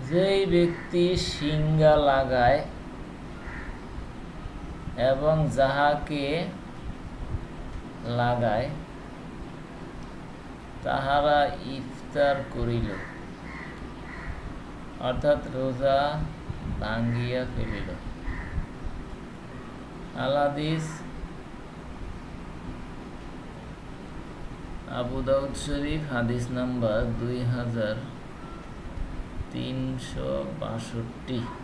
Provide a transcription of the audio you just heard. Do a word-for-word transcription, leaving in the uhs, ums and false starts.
যেই ব্যক্তি সিঙ্গা লাগায় এবং যাহাকে লাগায় তাহারা ইফতার করিল, অর্থাৎ রোজা ভাঙ্গিয়া ফেলিল। আল হাদিস আবু দাউদ শরীফ, হাদিস নাম্বার দুই হাজার তিনশো বাষট্টি।